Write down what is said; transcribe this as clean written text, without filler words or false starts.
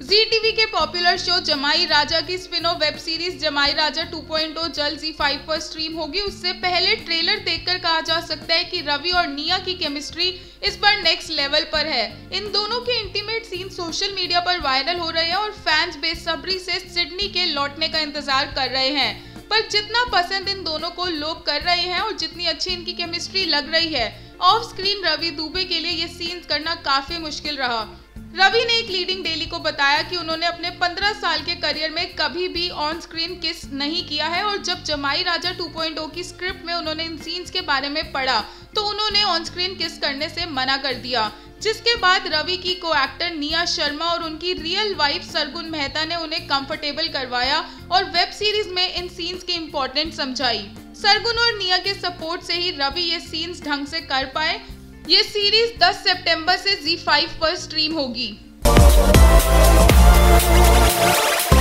जी TV के popular show जमाई राजा की स्पिन ऑफ वेब सीरीज जमाई राजा 2.0 जल्द जी5 पर स्ट्रीम होगी। उससे पहले ट्रेलर देखकर कहा जा सकता है कि रवि और निया की केमिस्ट्री इस बार नेक्स्ट लेवल पर है। इन दोनों के इंटीमेट सीन सोशल मीडिया पर वायरल हो रहे हैं और फैंस बेसब्री से सिडनी के लौटने का इंतजार कर रहे हैं। पर जितना पसंद इन दोनों को लोग कर रहे हैं और जितनी अच्छी इनकी केमिस्ट्री लग रही है, ऑफ स्क्रीन रवि दुबे के लिए ये सीन्स करना काफी मुश्किल रहा। रवि ने एक लीडिंग डेली को बताया कि उन्होंने अपने 15 साल के करियर में कभी भी ऑन स्क्रीन किस नहीं किया है और जब जमाई राजा 2.0 की स्क्रिप्ट में उन्होंने इन सीन्स के बारे में पढ़ा तो उन्होंने ऑन स्क्रीन किस करने से मना कर दिया। जिसके बाद रवि की को एक्टर निया शर्मा और उनकी रियल वाइफ सरगुन मेहता ने उन्हें कंफर्टेबल करवाया और वेब सीरीज में इन सीन्स की इम्पोर्टेंस समझाई। सरगुन और निया के सपोर्ट से ही रवि ये सीन्स ढंग से कर पाए। ये सीरीज 10 सितंबर से जी5 पर स्ट्रीम होगी।